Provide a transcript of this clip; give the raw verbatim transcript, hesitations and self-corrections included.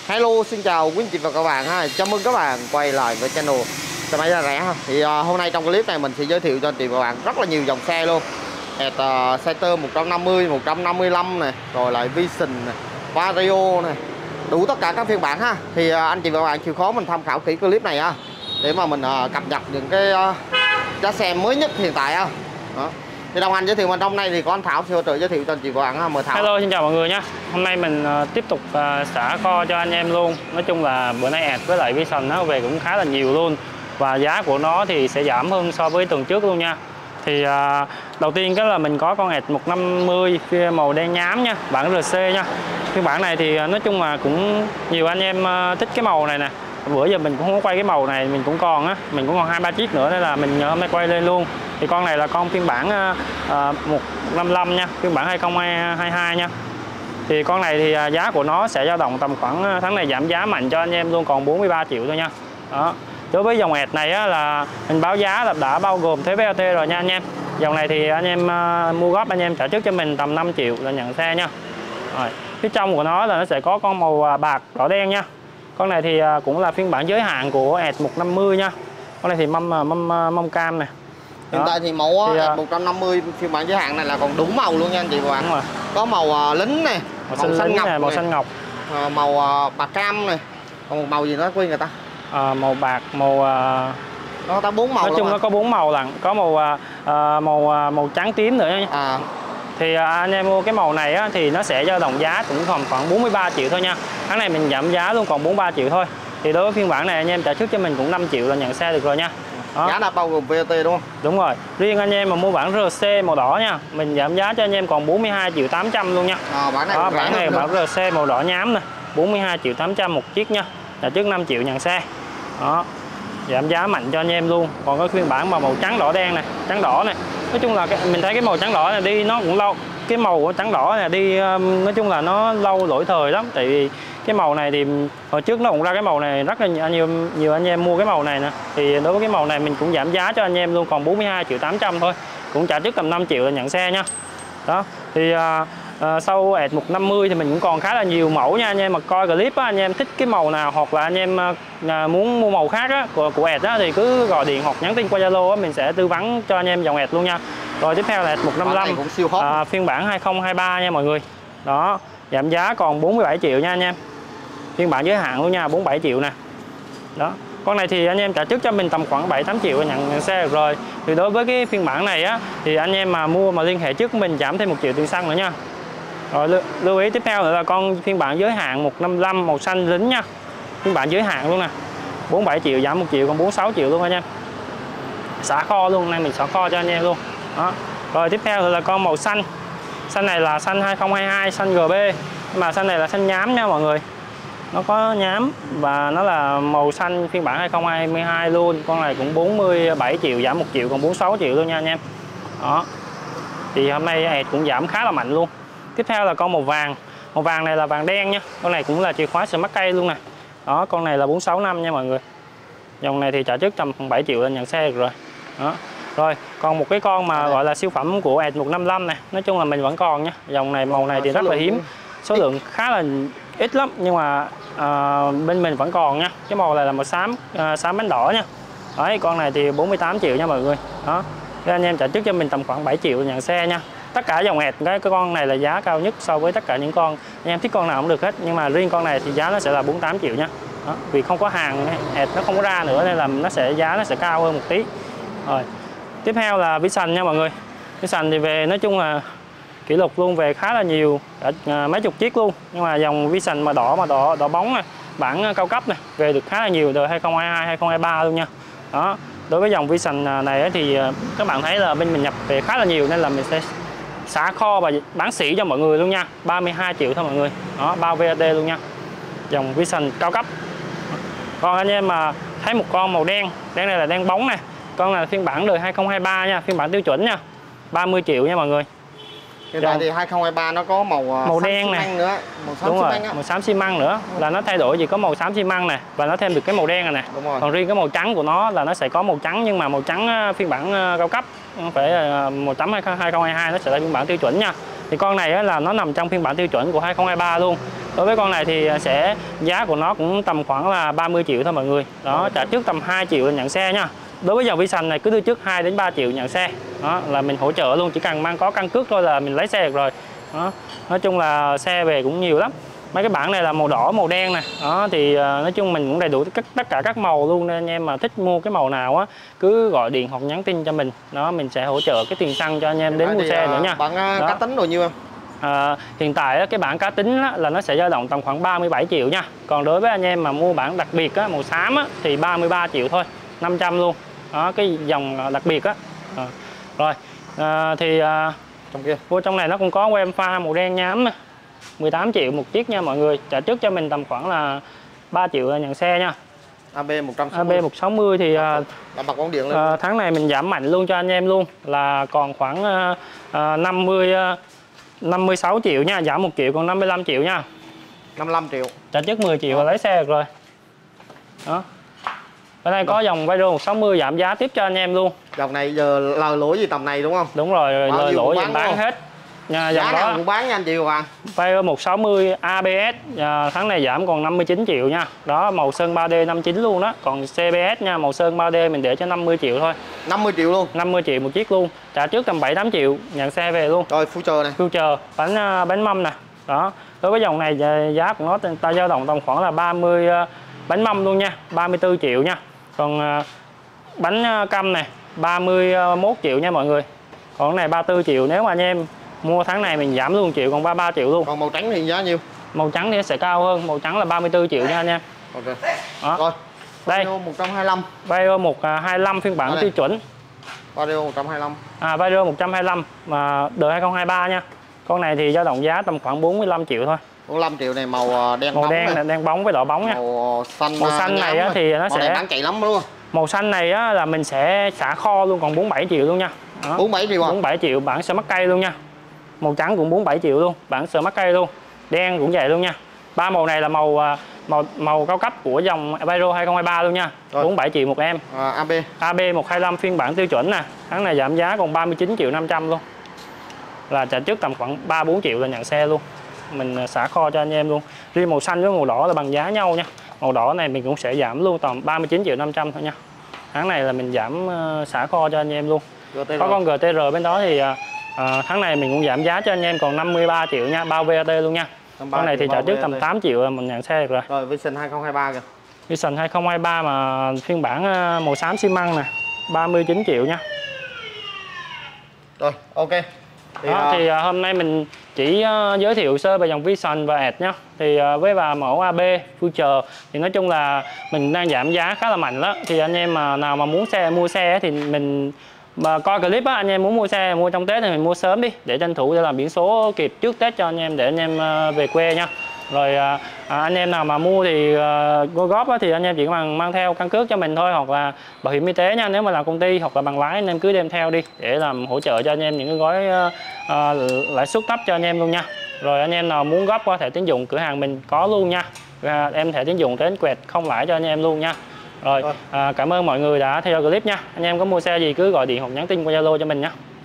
Hello, xin chào quý anh chị và các bạn ha. Chào mừng các bạn quay lại với channel xe máy giá rẻ ha. Thì uh, hôm nay trong clip này mình sẽ giới thiệu cho anh chị và các bạn rất là nhiều dòng xe luôn. Hệt uh, Exciter một trăm năm mươi, một trăm năm mươi lăm này, rồi lại Vision này, Vario này, đủ tất cả các phiên bản ha. Thì uh, anh chị và các bạn chịu khó mình tham khảo kỹ clip này ha, để mà mình uh, cập nhật những cái uh, giá xe mới nhất hiện tại ha. Đó. Thì đồng hành giới thiệu mình trong này thì có anh Thảo sẽ hỗ trợ giới thiệu cho anh chị và các bạn ha. Mời Thảo. Hello, xin chào mọi người nhé. Hôm nay mình uh, tiếp tục uh, xả kho cho anh em luôn. Nói chung là bữa nay Ad với lại Vision nó về cũng khá là nhiều luôn. Và giá của nó thì sẽ giảm hơn so với tuần trước luôn nha. Thì uh, đầu tiên cái là mình có con Ad một trăm năm mươi phía màu đen nhám nha, bản rờ xê nha. Phiên bản này thì uh, nói chung là cũng nhiều anh em uh, thích cái màu này nè. Bữa giờ mình cũng không có quay cái màu này, mình cũng còn á, mình cũng còn hai ba chiếc nữa nên là mình nhờ hôm nay quay lên luôn. Thì con này là con phiên bản uh, một trăm năm mươi lăm nha, phiên bản hai không hai hai nha. Thì con này thì uh, giá của nó sẽ dao động tầm khoảng tháng này giảm giá mạnh cho anh em luôn, còn bốn mươi ba triệu thôi nha. Đó. Đối với dòng Ad này á, là mình báo giá là đã bao gồm thuế vê a tê rồi nha anh em. Dòng này thì anh em uh, mua góp anh em trả trước cho mình tầm năm triệu là nhận xe nha. Rồi. Phía trong của nó là nó sẽ có con màu bạc đỏ đen nha. Con này thì cũng là phiên bản giới hạn của Ad một trăm năm mươi nha. Con này thì mâm mâm mâm cam này. Hiện tại thì màu thì, Ad một trăm năm mươi phiên bản giới hạn này là còn đủ màu luôn nha anh chị và bạn. Rồi. Có màu uh, lính này, màu, màu xanh ngọc này, màu này, xanh ngọc, uh, màu uh, bạc cam này, còn một màu gì đó quên người ta. À, màu bạc, màu uh... nó ta bốn màu. Nói chung nó có bốn màu lận, có màu uh, màu uh, màu trắng tím nữa nha. À. Thì uh, anh em mua cái màu này á, thì nó sẽ dao động giá cũng còn khoảng bốn mươi ba triệu thôi nha. Tháng này mình giảm giá luôn còn bốn mươi ba triệu thôi. Thì đối với phiên bản này anh em trả trước cho mình cũng năm triệu là nhận xe được rồi nha. Đó. Giá đã bao gồm vê a tê đúng không? Đúng rồi. Riêng anh em mà mua bản rờ xê màu đỏ nha, mình giảm giá cho anh em còn bốn mươi hai triệu tám trăm luôn nha. À, bản này, đó, bản này bản rờ xê màu đỏ nhám nè, bốn mươi hai triệu tám trăm một chiếc nha. Trả trước năm triệu nhận xe. Đó. Giảm giá mạnh cho anh em luôn. Còn cái phiên bản mà màu trắng đỏ đen này, trắng đỏ này. Nói chung là cái, mình thấy cái màu trắng đỏ này đi nó cũng lâu. Cái màu của trắng đỏ này đi nói chung là nó lâu lỗi thời lắm, tại vì cái màu này thì hồi trước nó cũng ra cái màu này rất là nhiều nhiều anh em mua cái màu này nè. Thì đối với cái màu này mình cũng giảm giá cho anh em luôn còn bốn mươi hai triệu tám trăm thôi. Cũng trả trước tầm năm triệu là nhận xe nha. Đó. Thì à, à, sau Ad một trăm năm mươi thì mình cũng còn khá là nhiều mẫu nha anh em. Mà coi clip á, anh em thích cái màu nào hoặc là anh em à, muốn mua màu khác á, của của Ad á, thì cứ gọi điện hoặc nhắn tin qua Zalo á, mình sẽ tư vấn cho anh em dòng Ad luôn nha. Rồi tiếp theo là Ad một trăm năm mươi lăm cũng siêu hot. À, phiên bản hai không hai ba nha mọi người. Đó, giảm giá còn bốn mươi bảy triệu nha anh em. Phiên bản giới hạn luôn nha, bốn mươi bảy triệu nè. Đó. Con này thì anh em trả trước cho mình tầm khoảng bảy tám triệu nhận, nhận xe được rồi. Thì đối với cái phiên bản này á, thì anh em mà mua mà liên hệ trước mình giảm thêm một triệu tiền xăng nữa nha. Rồi lưu, lưu ý tiếp theo nữa là con phiên bản giới hạn một trăm năm mươi lăm màu xanh lính nha. Phiên bản giới hạn luôn nè. bốn mươi bảy triệu giảm một triệu còn bốn mươi sáu triệu luôn anh em. Xả kho luôn, nay mình xả kho cho anh em luôn. Đó. Rồi tiếp theo là con màu xanh. Xanh này là xanh hai không hai hai, xanh giê bê. Nhưng mà xanh này là xanh nhám nha mọi người. Nó có nhám và nó là màu xanh phiên bản hai không hai hai luôn. Con này cũng bốn mươi bảy triệu giảm một triệu còn bốn mươi sáu triệu luôn nha anh em. Đó. Thì hôm nay Ad cũng giảm khá là mạnh luôn. Tiếp theo là con màu vàng. Màu vàng này là vàng đen nha. Con này cũng là chìa khóa smart cây luôn nè. Đó, con này là bốn sáu năm nha mọi người. Dòng này thì trả trước tầm bảy triệu lên nhận xe được rồi. Đó. Rồi, còn một cái con mà gọi là siêu phẩm của Ad một trăm năm mươi lăm này, nói chung là mình vẫn còn nha. Dòng này màu này thì rất là hiếm, số lượng khá là ít lắm nhưng mà à, bên mình vẫn còn nha. Cái màu này là màu xám à, xám bánh đỏ nha. Đấy, con này thì bốn mươi tám triệu nha mọi người. Đó. Thế anh em trả trước cho mình tầm khoảng bảy triệu nhận xe nha. Tất cả dòng Ad cái, cái con này là giá cao nhất so với tất cả những con. Anh em thích con nào cũng được hết, nhưng mà riêng con này thì giá nó sẽ là bốn mươi tám triệu nha. Đó. Vì không có hàng Ad nó không có ra nữa nên là nó sẽ giá nó sẽ cao hơn một tí. Rồi. Tiếp theo là Vision nha mọi người. Vision thì về nói chung là kỷ lục luôn, về khá là nhiều, cả mấy chục chiếc luôn. Nhưng mà dòng Vision mà đỏ mà đỏ đỏ bóng này, bản cao cấp này, về được khá là nhiều đời hai không hai hai, hai không hai ba luôn nha. Đó. Đối với dòng Vision này thì các bạn thấy là bên mình nhập về khá là nhiều nên là mình sẽ xả kho và bán sỉ cho mọi người luôn nha. ba mươi hai triệu thôi mọi người. Đó, bao vê a tê luôn nha. Dòng Vision cao cấp. Còn anh em mà thấy một con màu đen, đen này là đen bóng này. Con này là phiên bản đời hai không hai ba nha, phiên bản tiêu chuẩn nha. ba mươi triệu nha mọi người. Hiện tại thì hai không hai ba nó có màu màu đen này nữa, màu xám đúng xi rồi, măng á. màu xám xi măng nữa là nó thay đổi gì có màu xám xi măng này và nó thêm được cái màu đen này nè. Đúng rồi. Còn riêng cái màu trắng của nó là nó sẽ có màu trắng nhưng mà màu trắng phiên bản cao cấp, không phải màu trắng hai không hai hai, nó sẽ là phiên bản tiêu chuẩn nha. Thì con này là nó nằm trong phiên bản tiêu chuẩn của hai không hai ba luôn. Đối với con này thì sẽ giá của nó cũng tầm khoảng là ba mươi triệu thôi mọi người. Đó, trả trước tầm hai triệu là nhận xe nha. Đối với dòng Vision này cứ đưa trước hai đến ba triệu nhận xe. Đó là mình hỗ trợ luôn, chỉ cần mang có căn cước thôi là mình lấy xe được rồi. Đó. Nói chung là xe về cũng nhiều lắm. Mấy cái bảng này là màu đỏ, màu đen nè. Đó thì nói chung mình cũng đầy đủ tất, tất cả các màu luôn, nên anh em mà thích mua cái màu nào á cứ gọi điện hoặc nhắn tin cho mình. Đó, mình sẽ hỗ trợ cái tiền xăng cho anh em đến mua thì, xe uh, nữa nha. Bạn uh, cá tính rồi nhiêu em? À, hiện tại á, cái bảng cá tính á, là nó sẽ dao động tầm khoảng ba mươi bảy triệu nha. Còn đối với anh em mà mua bảng đặc biệt á, màu xám á, thì ba mươi ba triệu thôi, năm trăm luôn. Đó, cái dòng đặc biệt á. À, rồi à, thì à, trong kia vô trong này nó cũng có que pha màu đen nhám nè, mười tám triệu một chiếc nha mọi người. Trả trước cho mình tầm khoảng là ba triệu là nhận xe nha. a bê một trăm sáu mươi. a bê một trăm sáu mươi thì à, đã bật bóng điện lên. à, tháng này mình giảm mạnh luôn cho anh em luôn, là còn khoảng à, à, năm mươi à, năm mươi sáu triệu nha, giảm một triệu còn năm mươi lăm triệu nha. năm mươi lăm triệu. Trả trước mười triệu là lấy xe được rồi. Đó. Ở đây có dòng Vario một sáu mươi giảm giá tiếp cho anh em luôn. Dòng này giờ lời lỗi gì tầm này đúng không? Đúng rồi, lời lỗi bán, bán hết. Nha, dòng giá đó nào cũng bán nha anh chị và Vario một sáu mươi a bê ét à, tháng này giảm còn năm mươi chín triệu nha. Đó, màu sơn ba D năm mươi chín luôn đó. Còn xê bê ét nha, màu sơn ba D mình để cho năm mươi triệu thôi. năm mươi triệu luôn. năm mươi triệu một chiếc luôn. Trả trước tầm bảy tám triệu nhận xe về luôn. Rồi future này. Future bánh bánh mâm nè. Đó. Đối với dòng này giá của nó ta dao động tầm khoảng là ba mươi bánh mâm luôn nha, ba mươi tư triệu nha. Còn bánh căm này ba mươi mốt triệu nha mọi người. Còn cái này ba mươi tư triệu, nếu mà anh em mua tháng này mình giảm luôn triệu còn ba mươi ba triệu luôn. Còn màu trắng thì giá nhiêu? Màu trắng thì sẽ cao hơn, màu trắng là ba mươi tư triệu nha anh em. Ok. Đó. Rồi. Đây. Vario một trăm hai mươi lăm. Vario một trăm hai mươi lăm phiên bản tiêu chuẩn. Vario một trăm hai mươi lăm. À Vario một trăm hai mươi lăm mà đời hai không hai ba nha. Con này thì dao động giá tầm khoảng bốn mươi lăm triệu thôi. bốn mươi lăm triệu này màu đen màu bóng đen này. này, đen bóng với đỏ bóng nha. Màu xanh màu xanh này á, thì nó màu sẽ này bán chạy lắm luôn. Màu xanh này á, là mình sẽ xả kho luôn còn bốn mươi bảy triệu luôn nha. Đó. bốn mươi bảy triệu à? bốn mươi bảy triệu bản sơ mắc cây luôn nha. Màu trắng cũng bốn mươi bảy triệu luôn, bản sơ mắc cây luôn. Đen cũng vậy luôn nha. Ba màu này là màu màu màu cao cấp của dòng Vario hai không hai ba luôn nha. Rồi. bốn mươi bảy triệu một em. À, a bê. a bê một trăm hai mươi lăm phiên bản tiêu chuẩn nè. Tháng này giảm giá còn ba mươi chín triệu năm trăm luôn. Là trả trước tầm khoảng ba bốn triệu là nhận xe luôn. Mình xả kho cho anh em luôn. Riêng màu xanh với màu đỏ là bằng giá nhau nha. Màu đỏ này mình cũng sẽ giảm luôn tầm ba mươi chín triệu năm trăm thôi nha. Tháng này là mình giảm uh, xả kho cho anh em luôn. giê tê rờ. Có con giê tê rờ bên đó thì uh, tháng này mình cũng giảm giá cho anh em còn năm mươi ba triệu nha, bao vê a tê luôn nha. Con này thì trả trước tầm tám triệu là mình nhận xe được rồi. Rồi Vision hai không hai ba kìa. Vision hai không hai ba mà phiên bản uh, màu xám xi măng nè, ba mươi chín triệu nha. Rồi, ok. Thì, đó, uh... thì uh, hôm nay mình chỉ uh, giới thiệu sơ về dòng Vision và Edge nhá. Thì uh, với và mẫu a bê Future thì nói chung là mình đang giảm giá khá là mạnh đó. Thì anh em mà nào mà muốn xe mua xe thì mình mà coi clip á, anh em muốn mua xe mua trong Tết thì mình mua sớm đi để tranh thủ để làm biển số kịp trước Tết cho anh em để anh em uh, về quê nha. Rồi à, anh em nào mà mua thì uh, góp á, thì anh em chỉ mang mang theo căn cước cho mình thôi, hoặc là bảo hiểm y tế nha, nếu mà làm công ty hoặc là bằng lái anh em cứ đem theo đi để làm hỗ trợ cho anh em những cái gói uh, uh, lãi suất thấp cho anh em luôn nha. Rồi anh em nào muốn góp qua thẻ tín dụng cửa hàng mình có luôn nha, và em thẻ tín dụng đến quẹt không lãi cho anh em luôn nha. Rồi à, cảm ơn mọi người đã theo dõi clip nha. Anh em có mua xe gì cứ gọi điện hoặc nhắn tin qua Zalo cho mình nha.